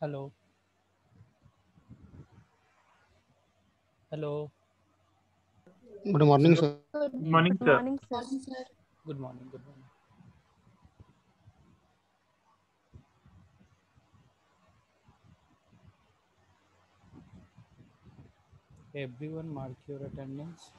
Hello. Hello. Good morning, sir. Good Morning, good sir. morning, sir. Good morning. Good morning. Everyone, mark your attendance.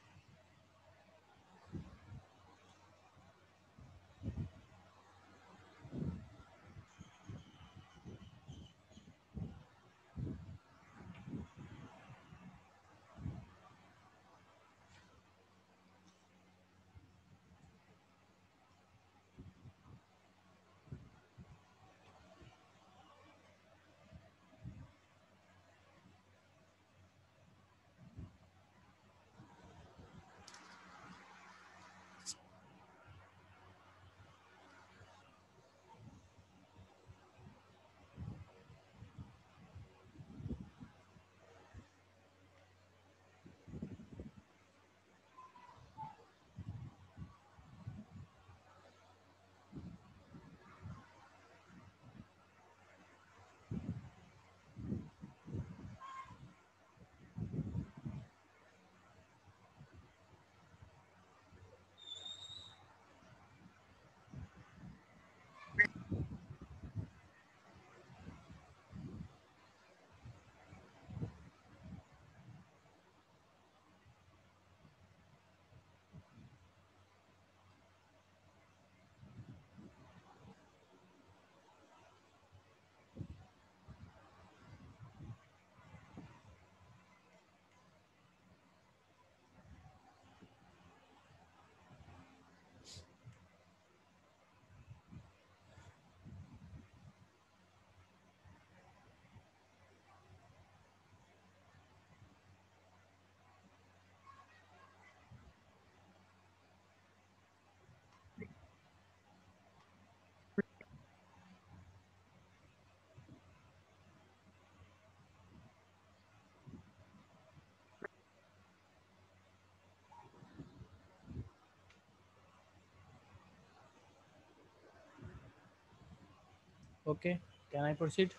Okay. Can I proceed?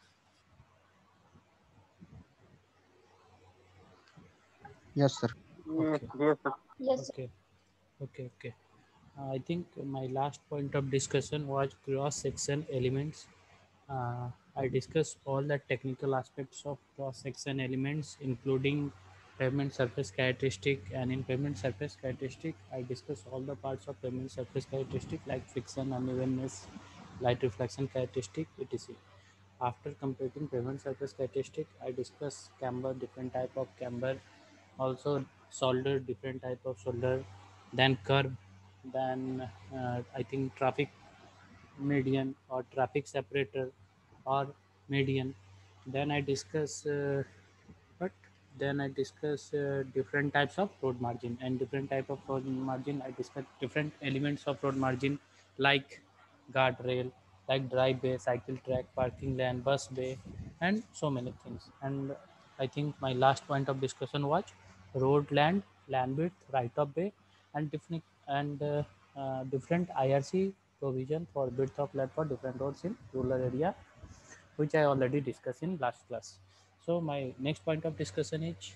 Yes, sir. Yes, Okay. yes, sir. Yes, Okay. Okay. I think my last point of discussion was cross-section elements. I discussed all the technical aspects of cross-section elements, including pavement surface characteristic. And in pavement surface characteristic, I discussed all the parts of pavement surface characteristic like friction, unevenness, light reflection characteristic, etc. After completing pavement surface characteristic, I discussed camber, different type of camber, also solder, different type of solder, then curve, then I think traffic median or traffic separator or median. Then I discuss but then I discuss different types of road margin, and different type of road margin I discuss different elements of road margin like guardrail, like drive bay, cycle track, parking lane, bus bay, and so many things. And I think my last point of discussion was road land width, right of way, and different IRC provision for width of land for different roads in rural area, which I already discussed in last class. So my next point of discussion is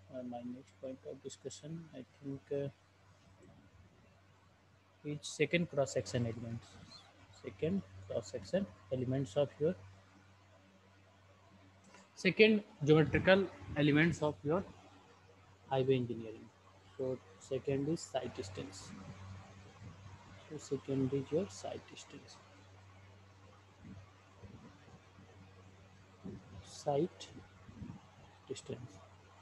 I think is second cross section elements. Second cross section elements of your second geometrical elements of your highway engineering. So second is site distance. So second is your site distance. Site distance.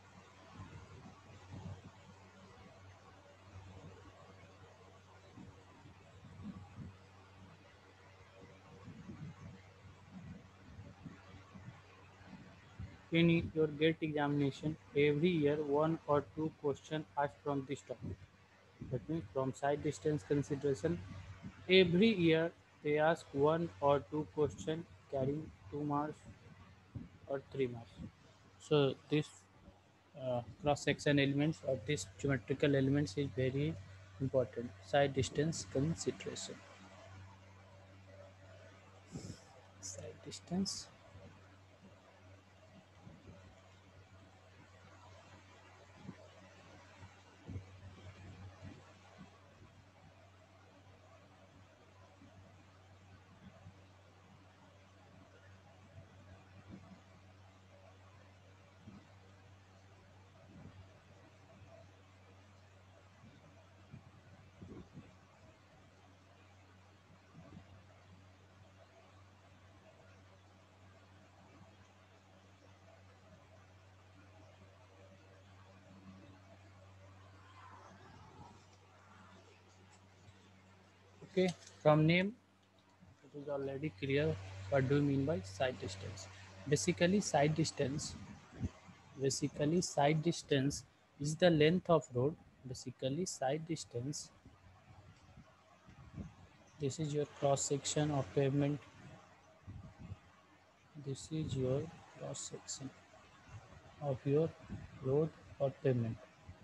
In your GATE examination, every year one or two questions asked from this topic. That means from side distance consideration, every year they ask one or two questions carrying 2 marks or 3 marks. So this cross section elements or this geometrical elements is very important. Side distance consideration. Side distance. Okay, from name it is already clear what do you mean by side distance. Basically, side distance is the length of road. Basically, side distance, this is your cross section of pavement. This is your cross section of your road or pavement.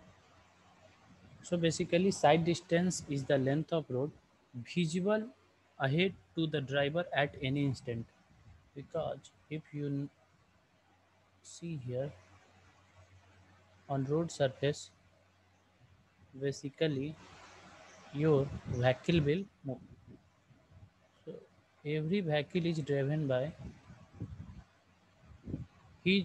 So basically, side distance is the length of road visible ahead to the driver at any instant. Because if you see here on road surface, basically your vehicle will move. So every vehicle is driven by his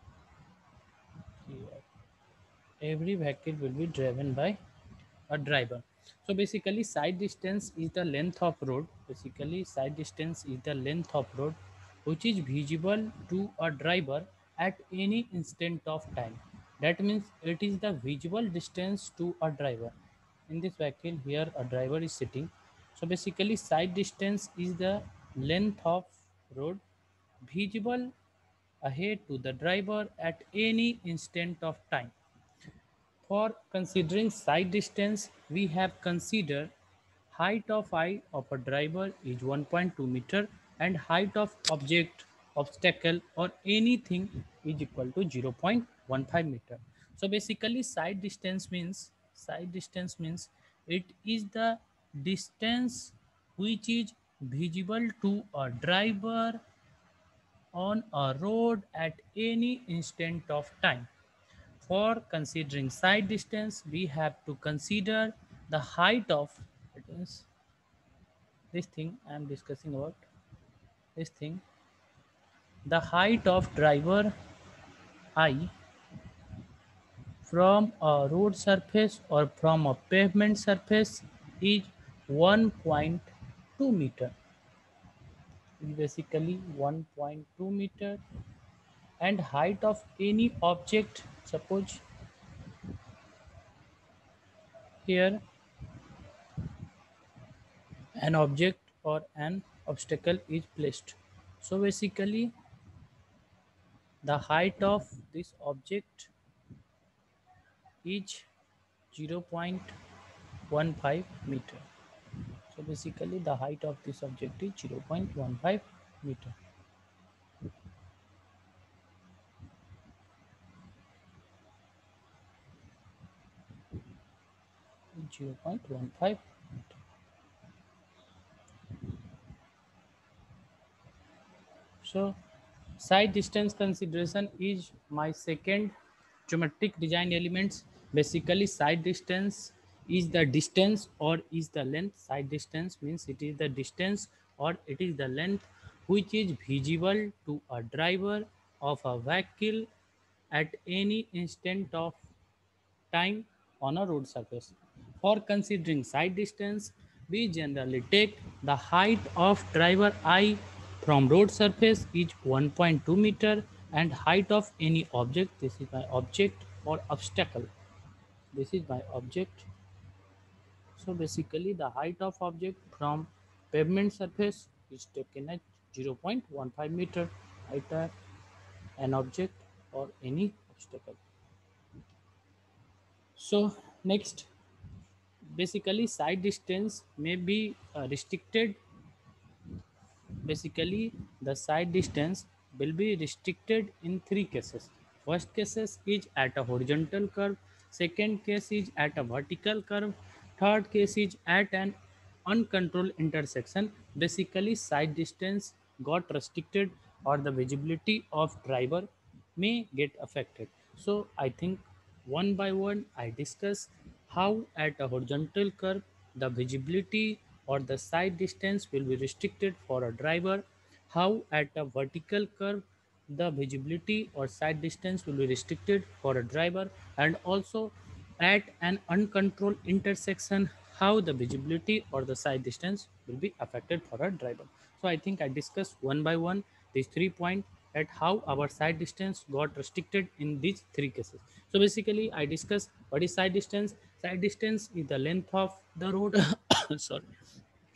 every vehicle will be driven by a driver. So basically side distance is the length of road. Basically side distance is the length of road which is visible to a driver at any instant of time. That means it is the visual distance to a driver. In this vehicle here a driver is sitting. So basically side distance is the length of road visible ahead to the driver at any instant of time. For considering side distance, we have considered height of eye of a driver is 1.2 meter and height of object, obstacle or anything is equal to 0.15 meter. So basically side distance means it is the distance which is visible to a driver on a road at any instant of time. For considering side distance, we have to consider the height of, it is this thing I am discussing about, this thing, the height of driver I from a road surface or from a pavement surface is 1.2 meter. Is basically 1.2 meter, and height of any object, suppose here an object or an obstacle is placed. So basically the height of this object is 0.15 meter. So basically the height of this object is 0.15 meter. 0.15 meter. So side distance consideration is my second geometric design elements. Basically side distance is the distance or is the length. Side distance means it is the distance or it is the length which is visible to a driver of a vehicle at any instant of time on a road surface. For considering side distance, we generally take the height of driver I from road surface is 1.2 meter and height of any object, this is my object or obstacle, this is my object. So basically the height of object from pavement surface is taken at 0.15 meter height of an object or any obstacle. So next, basically side distance may be restricted. Basically the side distance will be restricted in three cases. First cases is at a horizontal curve, second case is at a vertical curve, third case is at an uncontrolled intersection. Basically side distance got restricted or the visibility of driver may get affected. So I think one by one I discuss how at a horizontal curve the visibility or the side distance will be restricted for a driver, how at a vertical curve the visibility or side distance will be restricted for a driver, and also at an uncontrolled intersection how the visibility or the side distance will be affected for a driver. So I think I discussed one by one these 3 points at how our side distance got restricted in these three cases. So basically I discussed what is side distance. Side distance is the length of the road sorry,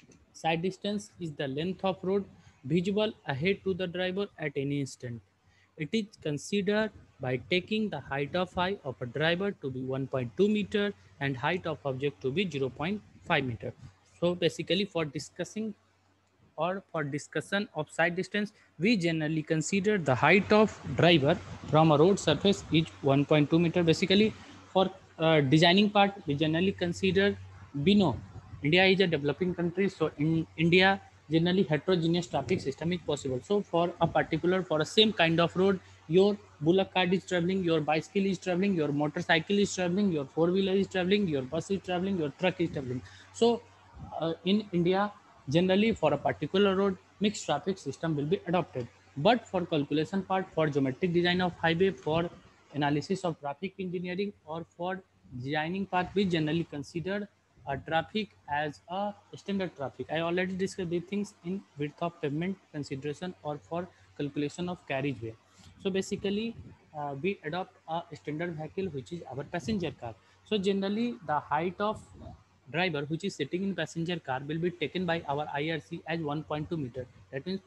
Side distance is the length of road visible ahead to the driver at any instant. It is considered by taking the height of eye of a driver to be 1.2 meter and height of object to be 0.5 meter. So basically for discussing or for discussion of side distance, we generally consider the height of driver from a road surface is 1.2 meter. Basically, for designing part, we generally consider BINO. India is a developing country, so in India, generally heterogeneous traffic system is possible. So for a particular, for a same kind of road, your bullock cart is traveling, your bicycle is traveling, your motorcycle is traveling, your four-wheeler is traveling, your bus is traveling, your truck is traveling. So in India, generally for a particular road, mixed traffic system will be adopted. But for calculation part, for geometric design of highway, for analysis of traffic engineering, or for designing part, we generally consider a traffic as a standard traffic. I already discussed these things in width of pavement consideration or for calculation of carriageway. So basically, we adopt a standard vehicle which is our passenger car. So generally, the height of driver which is sitting in passenger car will be taken by our IRC as 1.2 meter. That means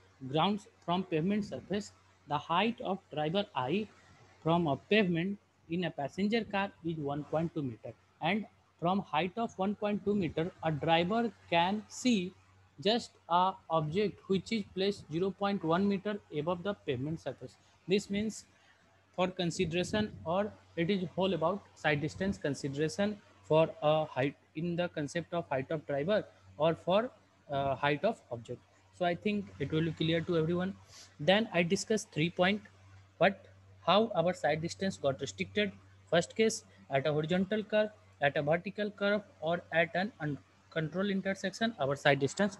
from pavement surface, the height of driver eye from a pavement in a passenger car is 1.2 meter, and from height of 1.2 meter, a driver can see just a object which is placed 0.1 meter above the pavement surface. This means for consideration, or it is whole about side distance consideration for a height in the concept of height of driver or for height of object. So I think it will be clear to everyone. Then I discussed 3 point, but how our side distance got restricted. First case, at a horizontal curve, at a vertical curve, or at an uncontrolled intersection, our side distance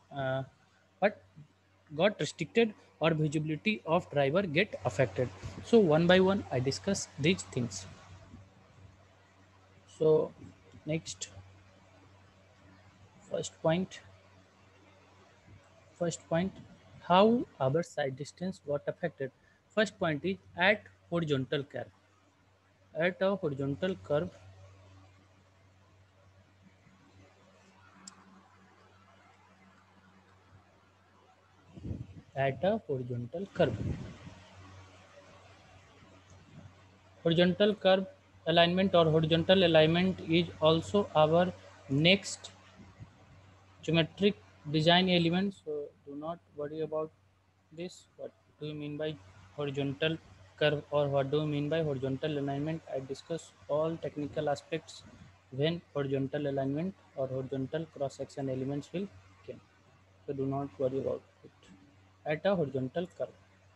but got restricted or visibility of driver get affected. So one by one I discuss these things. So next, first point first point, how our side distance got affected. First point is at horizontal curve. At a horizontal curve, at a horizontal curve. Horizontal curve alignment or horizontal alignment is also our next geometric design element. So do not worry about this. What do you mean by horizontal curve, or what do you mean by horizontal alignment? I discuss all technical aspects when horizontal alignment or horizontal cross section elements will come. So do not worry about it. At a horizontal curve,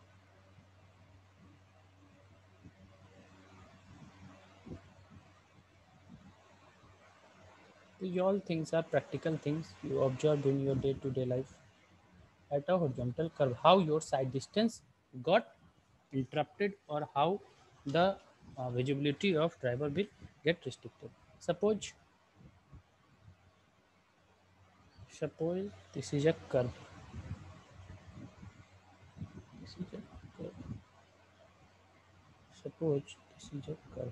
these all things are practical things you observe in your day-to-day life. At a horizontal curve, how your side distance got interrupted, or how the visibility of driver will get restricted. Suppose this is a curve. This is a curve. Suppose this is a curve.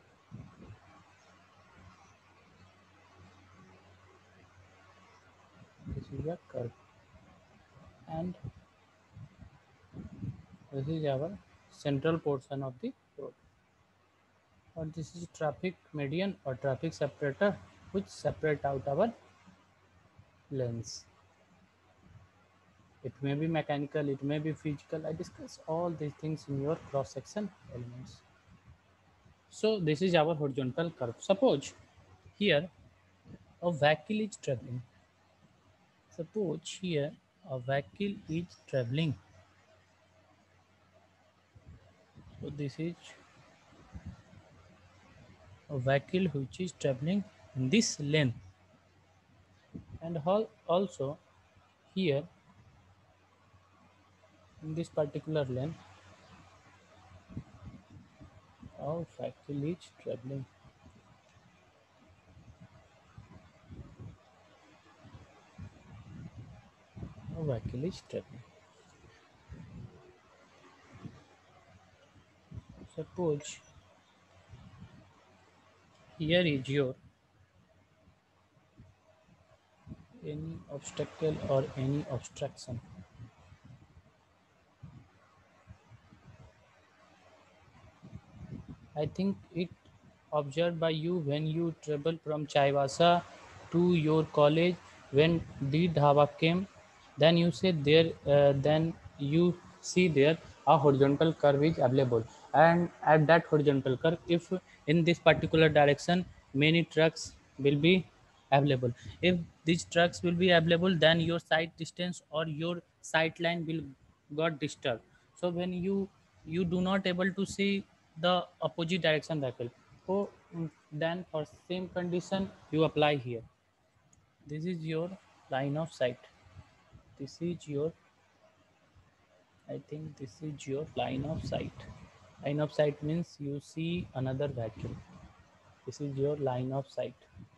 This is a curve, and this is our central portion of the road. Or this is traffic median or traffic separator, which separate out our lanes. It may be mechanical, it may be physical. I discuss all these things in your cross section elements. So this is our horizontal curve. Suppose here a vehicle is traveling. Suppose here a vehicle is traveling. So this is a vehicle which is traveling in this lane, and also here in this particular lane a vehicle is traveling. A vehicle is traveling. Suppose here is your any obstacle or any obstruction. I think it observed by you when you travel from Chaivasa to your college. When the dhaba came, then you say there, then you see there a horizontal curve is available, and at that horizontal curve, if in this particular direction many trucks will be available. If these trucks will be available, then your sight distance or your sight line will got disturbed. So when you do not able to see the opposite direction vehicle, so then for same condition you apply here. This is your line of sight. This is your, I think this is your line of sight. Line of sight means you see another vehicle. This is your line of sight.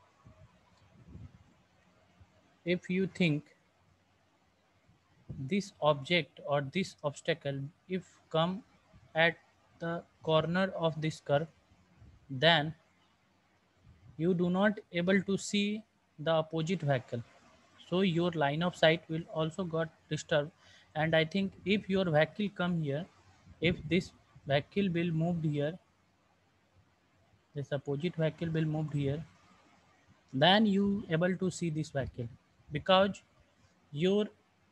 If you think this object or this obstacle if come at the corner of this curve, then you do not able to see the opposite vehicle, so your line of sight will also got disturbed. And I think if your vehicle come here, if this vehicle will moved here, this opposite vehicle will moved here, then you able to see this vehicle, because your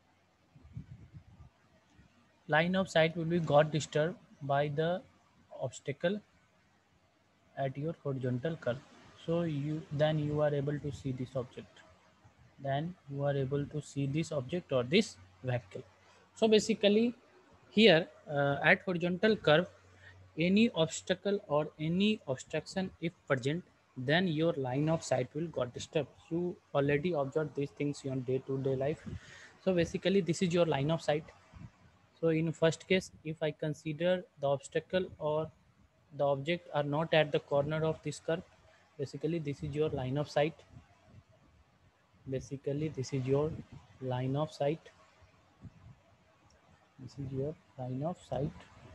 line of sight will be got disturbed by the obstacle at your horizontal curve. So you then you are able to see this object, then you are able to see this object or this vehicle. So basically here, at horizontal curve, any obstacle or any obstruction if present, then your line of sight will got disturbed. You already observed these things in day to day life. So basically this is your line of sight. So in first case, if I consider the obstacle or the object are not at the corner of this curve, basically this is your line of sight. Basically this is your line of sight. This is your line of sight.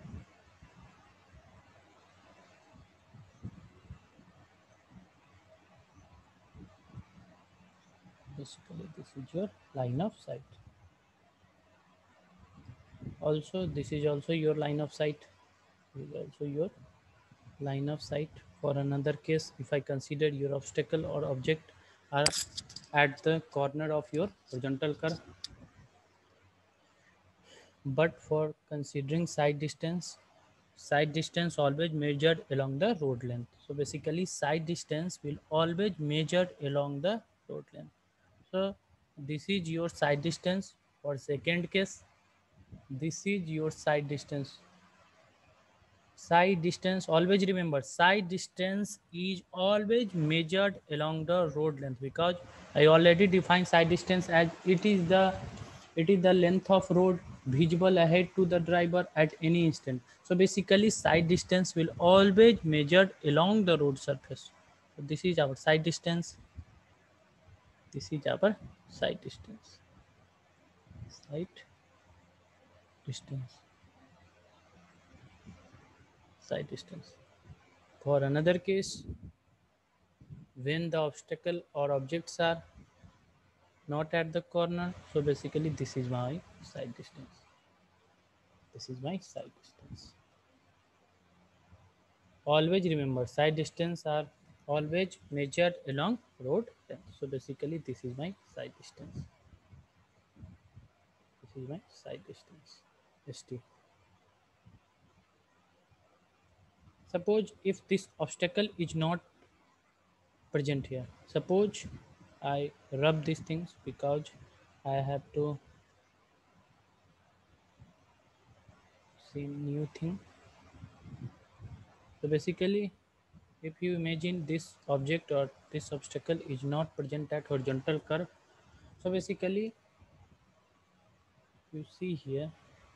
Basically this is your line of sight. Also this is also your line of sight. This is also your line of sight. For another case, if I consider your obstacle or object are at the corner of your horizontal curve, but for considering side distance always measured along the road length. So basically side distance will always measured along the road length. So this is your side distance. For second case, this is your side distance. Side distance, always remember, side distance is always measured along the road length, because I already defined side distance as it is the length of road visible ahead to the driver at any instant. So basically side distance will always measured along the road surface. So this is our side distance. This is our side distance. Side distance. Side distance. For another case, when the obstacle or objects are not at the corner, so basically this is my side distance. This is my side distance. Always remember, side distance are always measured along road length. So basically this is my side distance. This is my side distance, st. Suppose if this obstacle is not present here, suppose I rub these things because I have to see new thing. So basically, if you imagine this object or this obstacle is not present at horizontal curve, so basically you see here,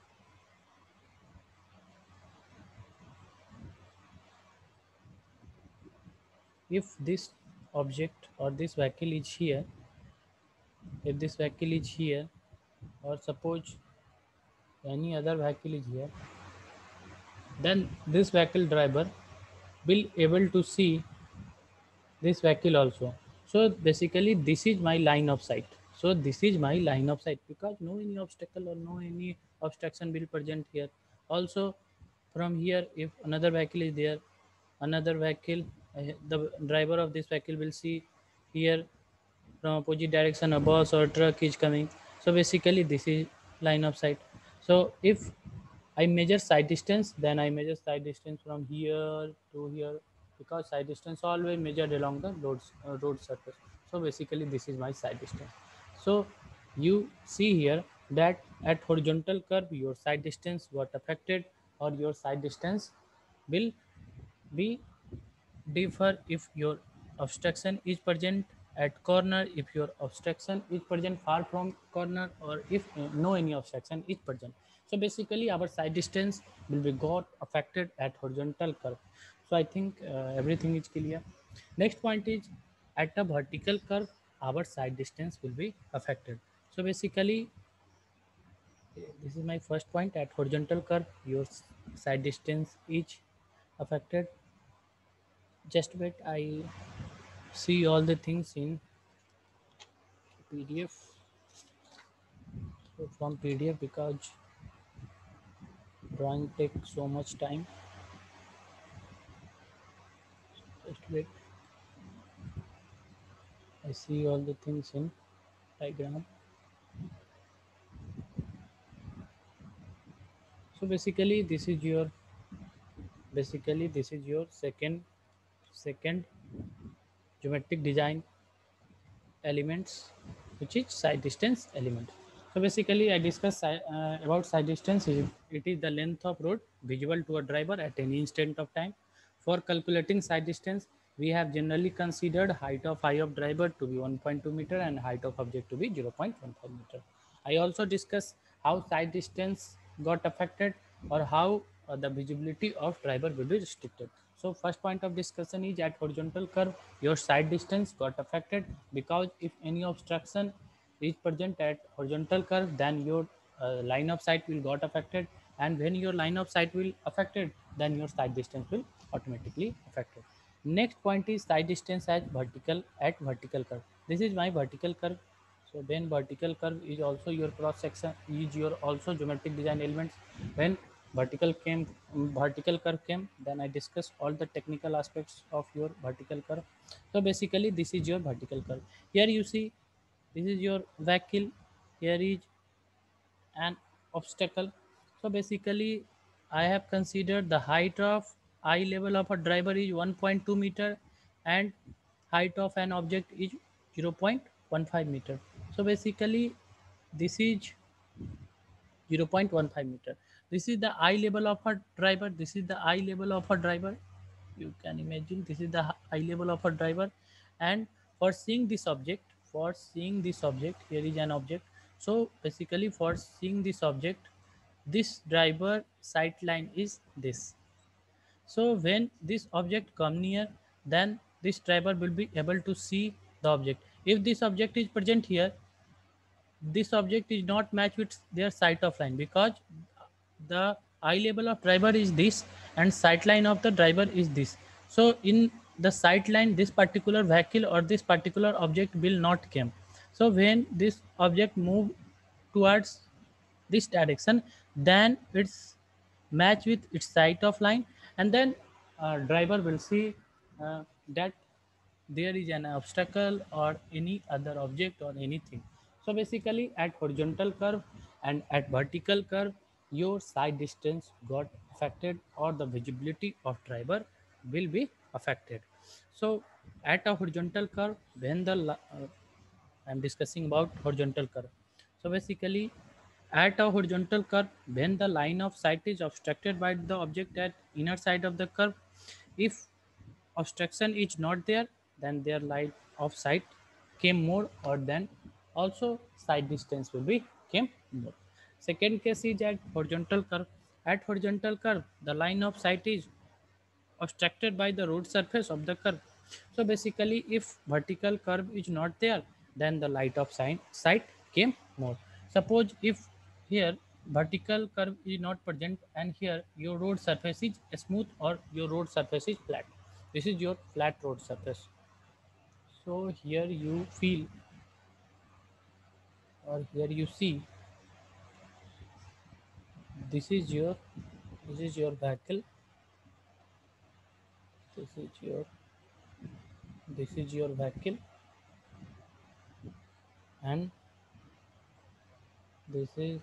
if this object or this vehicle is here, if this vehicle is here, or suppose any other vehicle is here, then this vehicle driver will able to see this vehicle also. So basically this is my line of sight. So this is my line of sight because no any obstacle or no any obstruction will present here. Also from here, if another vehicle is there, another vehicle, the driver of this vehicle will see here from opposite direction a bus or truck is coming. So basically this is line of sight. So if I measure side distance, then I measure side distance from here to here, because side distance always measured along the road surface. So basically this is my side distance. So you see here that at horizontal curve your side distance got affected, or your side distance will be differ if your obstruction is present at corner, if your obstruction is present far from corner, or if no any obstruction is present. So basically our side distance will be got affected at horizontal curve. So I think everything is clear. Next point is, at a vertical curve our side distance will be affected. So basically this is my first point. At horizontal curve your side distance is affected. Just wait, I see all the things in PDF. So from PDF, because drawing takes so much time. Just wait, I see all the things in diagram. So basically this is your second geometric design elements, which is side distance element. So basically I discuss about side distance. It is the length of road visible to a driver at any instant of time. For calculating side distance, we have generally considered height of eye of driver to be 1.2 meter and height of object to be 0.15 meter. I also discuss how side distance got affected, or how the visibility of driver will be restricted. So first point of discussion is, at horizontal curve your side distance got affected, because if any obstruction is present at horizontal curve, then your line of sight will got affected, and when your line of sight will affected, then your side distance will automatically affected. Next point is side distance at vertical curve. This is my vertical curve. So then vertical curve is also your cross section, is your also geometric design elements. When vertical curve came, then I discussed all the technical aspects of your vertical curve. So basically this is your vertical curve. Here you see, this is your vehicle, here is an obstacle. So basically I have considered the height of eye level of a driver is 1.2 meter, and height of an object is 0.15 meter. So basically this is 0.15 meter. This is the eye level of a driver. This is the eye level of a driver. You can imagine this is the eye level of a driver. And for seeing this object, here is an object. So basically for seeing this object, this driver sight line is this. So when this object come near, then this driver will be able to see the object. If this object is present here, this object is not matched with their sight of line, because the eye level of driver is this and sight line of the driver is this. So in the sight line, this particular vehicle or this particular object will not come. So when this object move towards this direction, then it's match with its sight of line, and then driver will see that there is an obstacle or any other object or anything. So basically at horizontal curve and at vertical curve your side distance got affected, or the visibility of driver will be affected. So at a horizontal curve, when I'm discussing about horizontal curve. So basically, at a horizontal curve, when the line of sight is obstructed by the object at inner side of the curve, if obstruction is not there, then their line of sight came more, or then also side distance will be came more. Second case is at horizontal curve. At horizontal curve, the line of sight is obstructed by the road surface of the curve. So basically, if vertical curve is not there, then the light of sight came more. Suppose if here vertical curve is not present, and here your road surface is smooth or your road surface is flat. This is your flat road surface. So here you feel or here you see this is your this is your vehicle, this is your this is your vehicle, and this is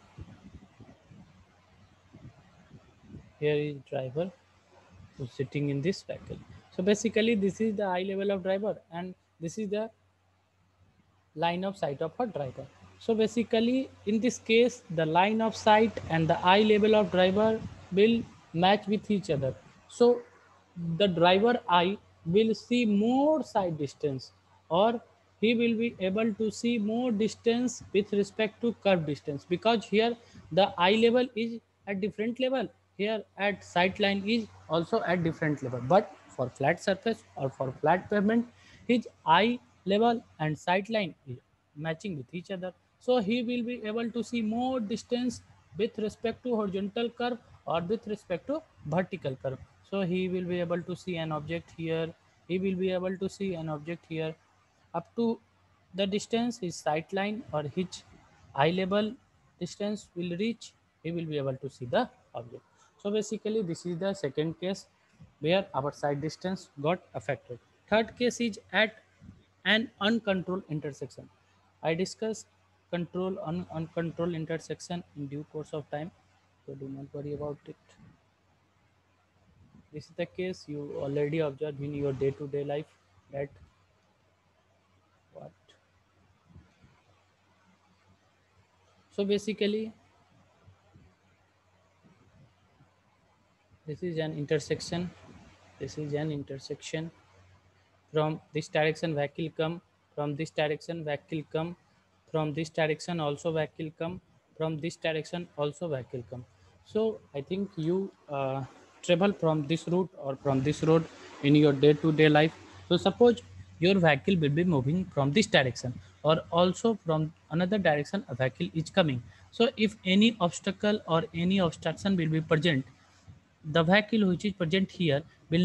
here is driver who's sitting in this vehicle. So basically this is the eye level of driver, and this is the line of sight of a driver. So basically in this case the line of sight and the eye level of driver will match with each other. So the driver eye will see more sight distance, or he will be able to see more distance with respect to curve distance, because here the eye level is at different level, here at sight line is also at different level, but for flat surface or for flat pavement his eye level and sight line is matching with each other. So he will be able to see more distance with respect to horizontal curve or with respect to vertical curve. So he will be able to see an object here, he will be able to see an object here up to the distance his sight line or his eye level distance will reach, he will be able to see the object. So basically this is the second case where our sight distance got affected. Third case is at an uncontrolled intersection. I discussed control uncontrolled intersection in due course of time, so do not worry about it. This is the case you already observed in your day-to-day life, that what. So basically this is an intersection, this is an intersection. From this direction vehicle come, from this direction vehicle come, from this direction also vehicle come, from this direction also vehicle come. So I think you travel from this route or from this road in your day to day life. So suppose your vehicle will be moving from this direction, or also from another direction a vehicle is coming. So if any obstacle or any obstruction will be present, the vehicle which is present here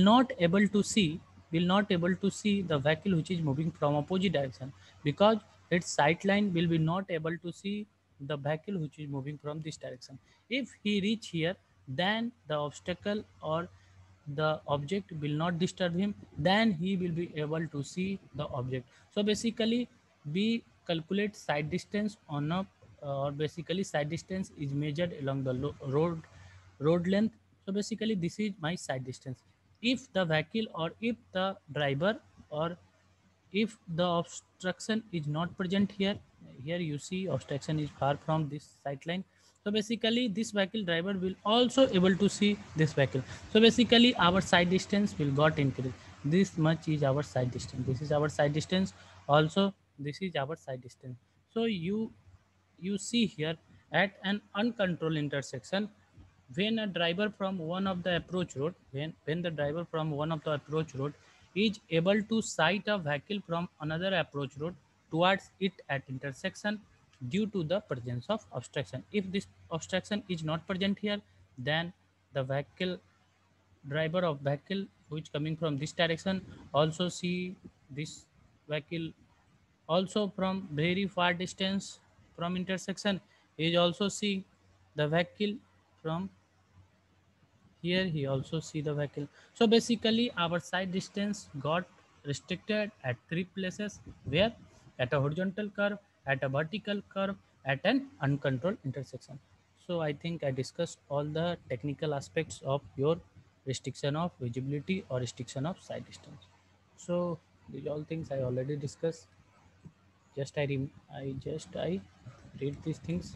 will not able to see the vehicle which is moving from opposite direction, because its sight line will be not able to see the vehicle which is moving from this direction. If he reach here, then the obstacle or the object will not disturb him, then he will be able to see the object. So basically we calculate side distance on a or basically side distance is measured along the road length. So basically this is my side distance. If the vehicle or if the driver or if the obstruction is not present here, here you see obstruction is far from this sight line. So basically this vehicle driver will also able to see this vehicle. So basically our side distance will got increased. This much is our side distance, this is our side distance, also this is our side distance. So you see here at an uncontrolled intersection, when a driver from one of the approach road, when the driver from one of the approach road is able to sight a vehicle from another approach road towards it at intersection due to the presence of obstruction. If this obstruction is not present here, then the vehicle driver of vehicle which coming from this direction also see this vehicle also from very far distance from intersection, is also see the vehicle from here, he also see the vehicle. So basically our side distance got restricted at three places, where at a horizontal curve, at a vertical curve, at an uncontrolled intersection. So I think I discussed all the technical aspects of your restriction of visibility or restriction of side distance. So these all things I already discussed. Just I read these things.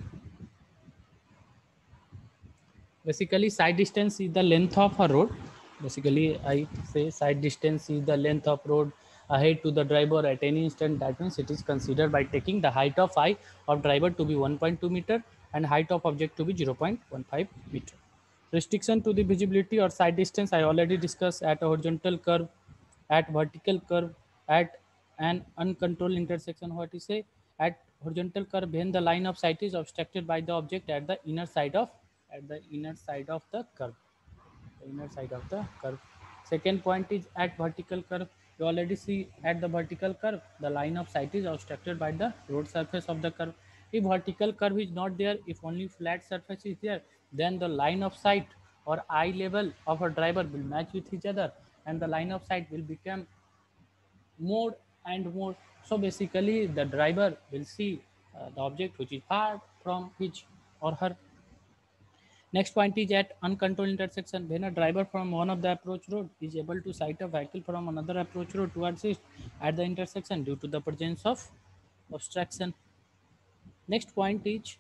Basically side distance is the length of a road. Basically I say side distance is the length of road ahead to the driver at any instant. That means it is considered by taking the height of eye of driver to be 1.2 meter and height of object to be 0.15 meter. Restriction to the visibility or side distance I already discussed. At a horizontal curve, at vertical curve, at an uncontrolled intersection, what you say, at horizontal curve when the line of sight is obstructed by the object at the inner side of the curve, the inner side of the curve. Second point is at vertical curve. You already see at the vertical curve the line of sight is obstructed by the road surface of the curve. If vertical curve is not there, if only flat surface is there, then the line of sight or eye level of a driver will match with each other, and the line of sight will become more and more. So basically the driver will see the object which is far from his or her. Next point is at uncontrolled intersection. When a driver from one of the approach road is able to sight a vehicle from another approach road towards it at the intersection due to the presence of obstruction. Next point is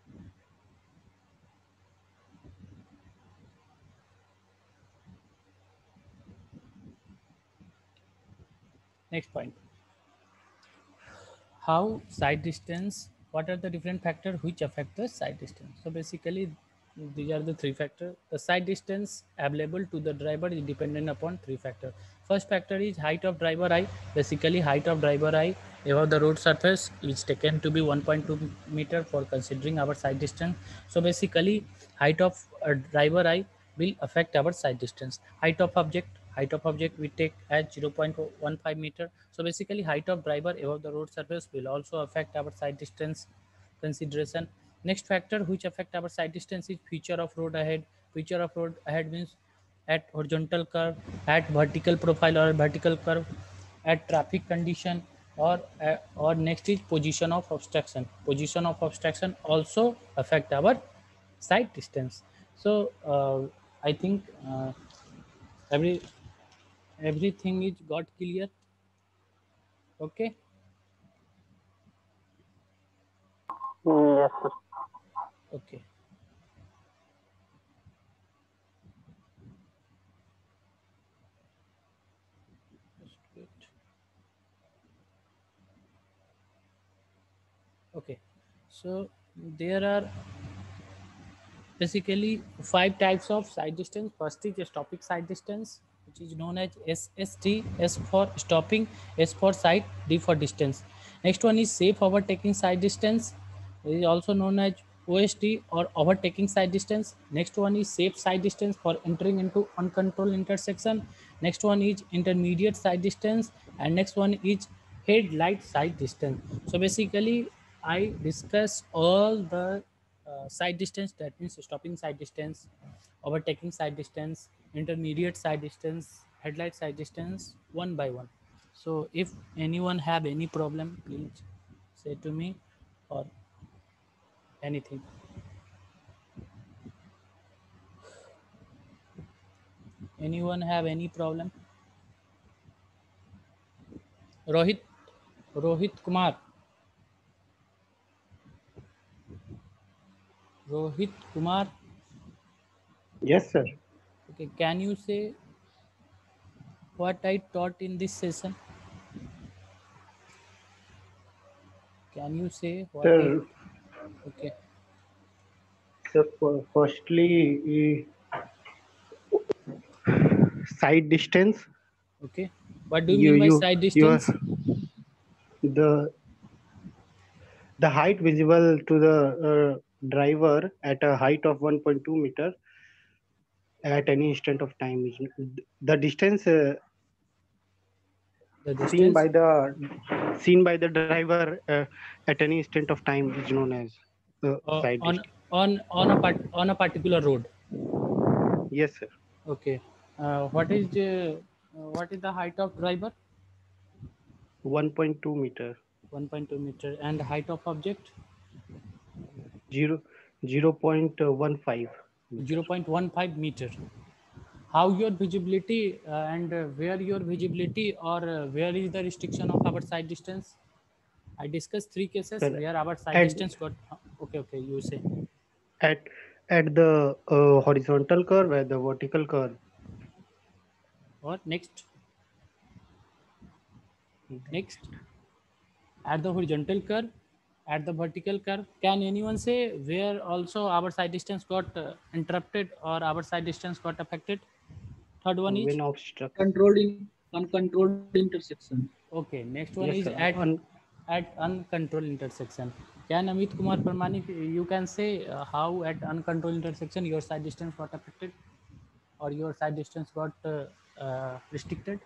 next point. How side distance, what are the different factors which affect the side distance? So basically these are the three factors. The side distance available to the driver is dependent upon three factors. First factor is height of driver eye. Basically height of driver eye above the road surface is taken to be 1.2 meter for considering our side distance. So basically height of a driver eye will affect our side distance. Height of object we take as 0.15 meter. So basically height of driver above the road surface will also affect our side distance consideration. Next factor which affect our side distance is feature of road ahead. Feature of road ahead means at horizontal curve, at vertical profile or vertical curve, at traffic condition, or next is position of obstruction. Position of obstruction also affect our side distance. So I think every everything is got clear. Okay. Yes, sir. Okay. Just wait. Okay. So there are basically five types of side distance. First is stopping side distance, which is known as SST. S for stopping, S for side, D for distance. Next one is safe overtaking side distance. It is also known as OSD or overtaking side distance. Next one is safe side distance for entering into uncontrolled intersection. Next one is intermediate side distance, and next one is headlight side distance. So basically, I discuss all the side distance, that means stopping side distance, overtaking side distance, intermediate side distance, headlight side distance, one by one. So if anyone have any problem, please say to me or anything. Anyone have any problem? Rohit, Rohit Kumar, Rohit Kumar. Yes, sir. Okay, can you say what I taught in this session? Can you say what I? Sir, Okay, firstly, side distance. okay. What do you You mean by you side you are distance? the the height visible to the driver at a height of 1.2 meter at any instant of time is the distance The seen distance by the driver at any instant of time is known as side on distance. on a particular road. Yes, sir. Okay. What is the height of driver? 1.2 meter. 1.2 meter, and height of object? 0 0.15 meter. 0.15 meter. How your visibility and where your visibility or where is the restriction of our side distance? I discussed three cases Sir, where our side at distance got. Okay, okay. You say. at at the horizontal curve, at the vertical curve. Or next, next. At the horizontal curve, at the vertical curve. Can anyone say where also our side distance got interrupted or our side distance got affected? Third one is When obstruct. Uncontrolled intersection. okay. Next one Yes, is sir. at uncontrolled intersection. Can Amit Kumar Parmanik, you can say how at uncontrolled intersection your side distance got affected or your side distance got restricted?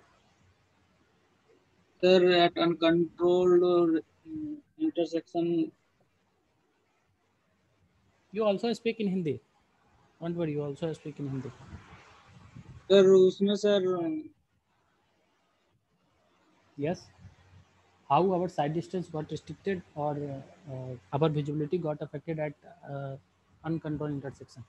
Sir, at uncontrolled intersection, You also speak in Hindi. Don't worry, you also speak in Hindi. Sir उसमें sir Yes. How our side distance got restricted or our visibility got affected at uncontrolled intersection.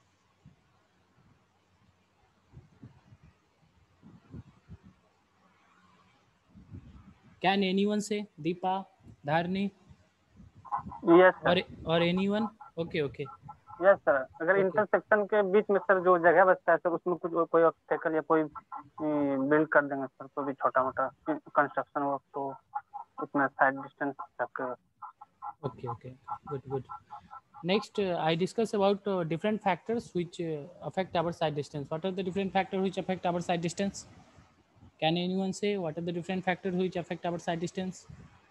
Can anyone say? Deepa, Dharni, yes sir, or anyone? Okay, okay. Yes sir, अगर Okay. Intersection के बीच में sir जो जगह बचता है sir, उसमें कुछ कोई ऑब्स्टेकल या कोई बिल्ड कर देंगे सर, कोई भी छोटा मोटा कंस्ट्रक्शन वर्क, तो उसमें साइड डिस्टेंस रखेगा। Okay, okay. Good, good. Next, I discuss about different factors which affect our side distance. What are the different factors which affect our side distance? Can anyone say what are the different factors which affect our side distance?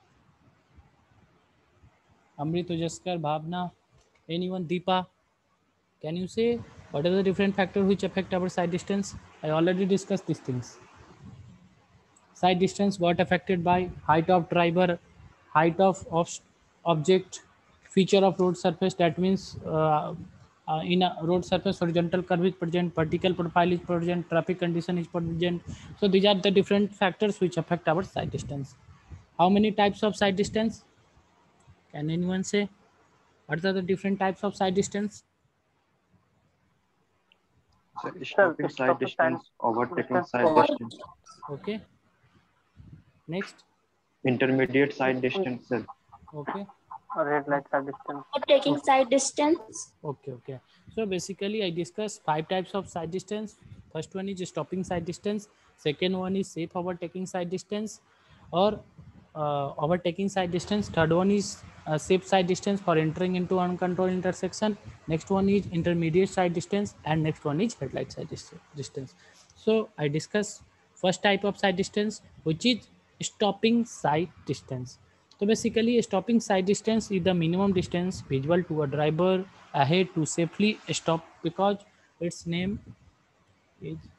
Amrit, Ujaskar, Bhavna, anyone, Deepa, can you say what are the different factors which affect our side distance? I already discussed these things. Side distance got affected by height of driver, height of object, feature of road surface. That means in a road surface, horizontal curve is present, vertical profile is present, traffic condition is present. So these are the different factors which affect our side distance. How many types of side distance? Can anyone say? What are the different types of side distance? So stopping side distance, overtaking side distance, Okay. Next. intermediate side distance, sir. Okay. Red light side distance, Taking side distance. Okay, okay. So basically, I discussed 5 types of side distance. First one is stopping side distance. Second one is safe overtaking side distance or overtaking side distance. Third one is safe side distance for entering into uncontrolled intersection. Next one is intermediate side distance, and next one is headlight side distance. So I discuss first type of side distance, which is stopping side distance. So basically, a stopping side distance is the minimum distance visible to a driver ahead to safely stop, because its name is